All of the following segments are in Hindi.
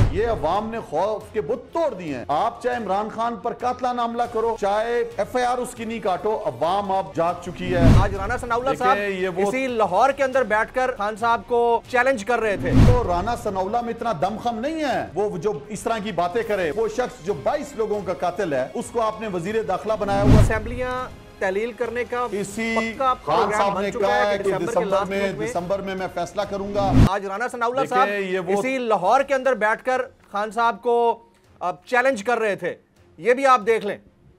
ये अवाम ने खौफ के बुत तोड़ दिए हैं। आप चाहे इमरान खान पर कातलाना हमला करो, चाहे FIR उसकी नहीं काटो, अवाम अब जाग चुकी है। आज राना सनाउल्लाह साहब इसी लाहौर के अंदर बैठकर खान साहब को चैलेंज कर रहे थे। तो राना सनाउल्लाह में इतना दमखम नहीं है वो जो इस तरह की बातें करे। वो शख्स जो 22 लोगों का कातिल है उसको आपने वजीर दाखिला बनाया हुआ। असेंबलियां तहलील करने का इसी पक्का खान साहब ने कहा है कि दिसंबर दिसंबर में मैं फैसला करूंगा। आज राना सनाउल्लाह साहब इसी लाहौर के अंदर बैठकर खान साहब को चैलेंज कर रहे थे। ये भी आप देख लें।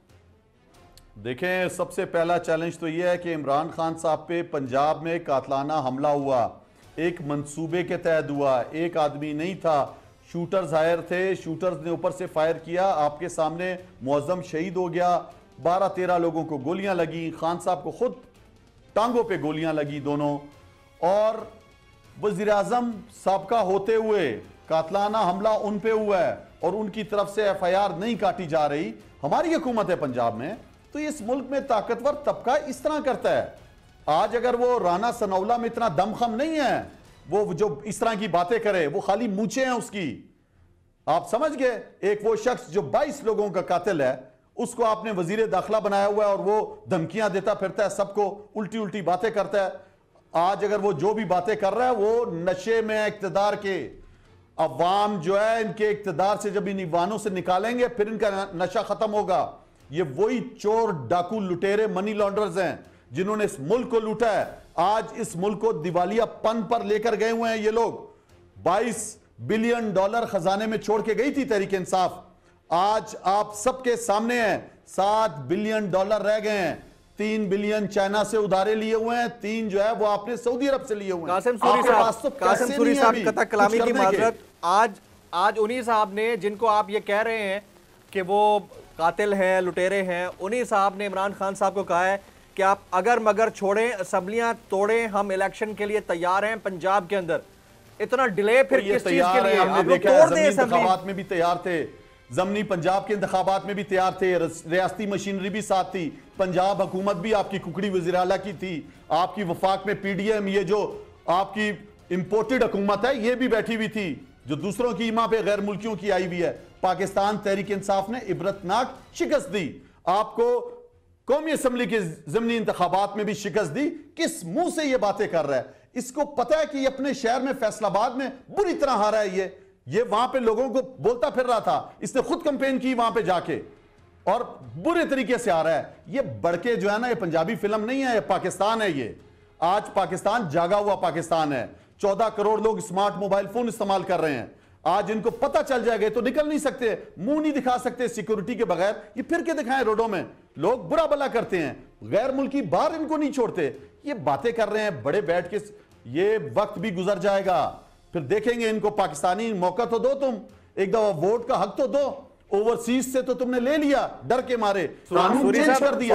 देखें, सबसे पहला चैलेंज तो यह है कि इमरान खान साहब पे पंजाब में कातलाना हमला हुआ, एक मंसूबे के तहत हुआ। एक आदमी नहीं था, शूटर्स हायर थे, शूटर्स ने ऊपर से फायर किया, आपके सामने मुअज्जम शहीद हो गया। 12-13 लोगों को गोलियां लगी, खान साहब को खुद टांगों पे गोलियां लगी दोनों। और वज़ीर आज़म साबका होते हुए कातलाना हमला उन पे हुआ है और उनकी तरफ से FIR नहीं काटी जा रही। हमारी हुकूमत है पंजाब में, तो इस मुल्क में ताकतवर तबका इस तरह करता है। आज अगर वो राना सनाउल्लाह में इतना दमखम नहीं है, वो जो इस तरह की बातें करे, वो खाली मूंछें हैं उसकी। आप समझ गए, एक वो शख्स जो 22 लोगों का कातिल है उसको आपने वजीर दाखिला बनाया हुआ है और वो धमकियां देता फिरता है, सबको उल्टी उल्टी बातें करता है। आज अगर वो जो भी बातें कर रहा है वो नशे में इक्तदार के। अवाम जो है इनके इक्तदार से जब इन ईवानों से निकालेंगे फिर इनका नशा खत्म होगा। ये वही चोर, डाकू, लुटेरे, मनी लॉन्डर्स हैं जिन्होंने इस मुल्क को लूटा है। आज इस मुल्क को दिवालियापन पर लेकर गए हुए हैं ये लोग। 22 बिलियन डॉलर खजाने में छोड़ के गई थी तहरीक इंसाफ, आज आप सबके सामने है। 7 बिलियन डॉलर रह गए हैं। 3 बिलियन चाइना से उधारे लिए हुए हैं, 3 जो है वो आपने सऊदी अरब से लिए हुए हैं। कासिम सूरी साहब कथा कलामी की माजरत। आज उन्हीं साहब ने, जिनको आप ये कह रहे हैं कि वो कातिल हैं, लुटेरे हैं, उन्हीं साहब ने इमरान खान साहब को कहा है कि आप अगर मगर छोड़ें, असेंबलियां तोड़ें, हम इलेक्शन के लिए तैयार हैं पंजाब के अंदर। इतना डिले फिर किस चीज के लिए? हमने देखा है इंतखाबात में भी तैयार थे, ज़मनी पंजाब के इंतखाबात में भी तैयार थे, रियासती मशीनरी भी साथ थी, पंजाब हुकूमत भी आपकी कुकड़ी वज़ीर आला की थी, आपकी वफाक में PDM, ये जो आपकी इंपोर्टेड हुकूमत है ये भी बैठी हुई थी जो दूसरों की ईमा पे गैर मुल्कियों की आई हुई है। पाकिस्तान तहरीक इंसाफ ने इबरतनाक शिकस्त दी आपको, कौमी असम्बली के ज़मनी इंतखाबात में भी शिकस्त दी। किस मुंह से ये बातें कर रहा है? इसको पता है कि ये अपने शहर में फैसलाबाद में बुरी तरह हारा है। ये वहां पे लोगों को बोलता फिर रहा था, इसने खुद कैंपेन की वहां पे जाके और बुरे तरीके से आ रहा है। ये बड़के जो है ना, ये पंजाबी फिल्म नहीं है, ये पाकिस्तान है। ये आज पाकिस्तान जागा हुआ पाकिस्तान है। 14 करोड़ लोग स्मार्ट मोबाइल फोन इस्तेमाल कर रहे हैं। आज इनको पता चल जाएगा तो निकल नहीं सकते, मुंह नहीं दिखा सकते सिक्योरिटी के बगैर। ये फिर के दिखाएं रोडों में, लोग बुरा भला करते हैं, गैर मुल्की बाहर इनको नहीं छोड़ते। ये बातें कर रहे हैं बड़े बैठ के। ये वक्त भी गुजर जाएगा, फिर देखेंगे इनको। पाकिस्तानी मौका तो दो, तुम एक दफा वोट का हक तो दो। ओवरसीज से तो तुमने ले लिया डर के मारे, कानून चेंज कर दिया,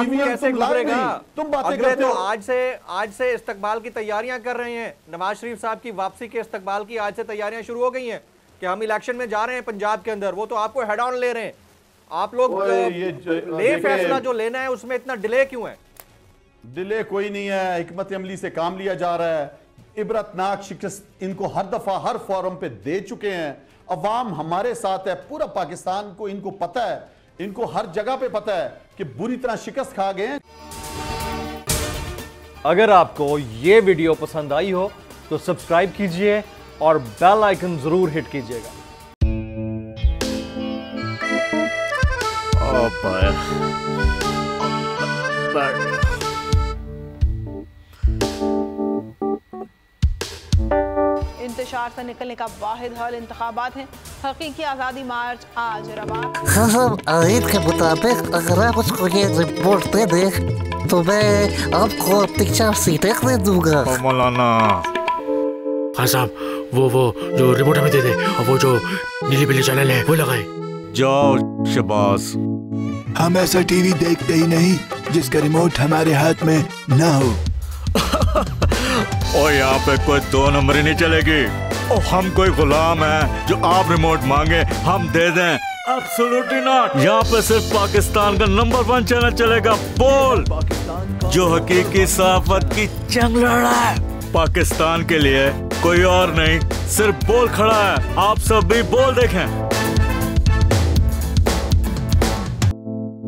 तुम बातें करते हो। आज से इस्तकबाल की तैयारियां कर रहे हैं। नवाज शरीफ साहब की वापसी के इस्तकबाल की आज से तैयारियां शुरू हो गई हैं कि हम इलेक्शन में जा रहे हैं पंजाब के अंदर। वो तो आपको हेड ऑन ले रहे हैं। आप लोग ये फैसला जो लेना है उसमें इतना डिले क्यों है? डिले कोई नहीं है, हिकमत अमली से काम लिया जा रहा है। इबरतनाक शिकस्त इनको हर दफा हर फोरम पे दे चुके हैं। अवाम हमारे साथ है, पूरा पाकिस्तान को इनको पता है, इनको हर जगह पे पता है कि बुरी तरह शिकस्त खा गए हैं। अगर आपको ये वीडियो पसंद आई हो तो सब्सक्राइब कीजिए और बेल आइकन जरूर हिट कीजिएगा। इंतशार से निकलने का वाहिद हल इंतखाबात है। हकीकी आज़ादी मार्च आज रवा। खबर आयत के मुताबिक अगर आप उसको ये रिपोर्ट दे दे तो मैं आपको अपनी 4 सीटें दे दूंगा। मौलाना खान साहब, वो जो रिपोर्ट हमें दे दे और वो जो नीली पीली चैनल है वो लगाए। जाओ शबाज, हम ऐसा टीवी देखते ही नहीं जिसका रिमोट हमारे हाथ में ना हो। और यहाँ पे कोई 2 नंबरी नहीं चलेगी। और हम कोई गुलाम है जो आप रिमोट मांगे हम दे दें? Absolutely not. यहाँ पे सिर्फ पाकिस्तान का नंबर 1 चैनल चलेगा, बोल, जो हकीकी सहाफत की जंग लड़ रहा है। पाकिस्तान के लिए कोई और नहीं, सिर्फ बोल खड़ा है। आप सब भी बोल देखें।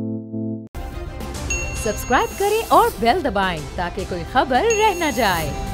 सब्सक्राइब करें और बेल दबाएं ताकि कोई खबर रह न जाए।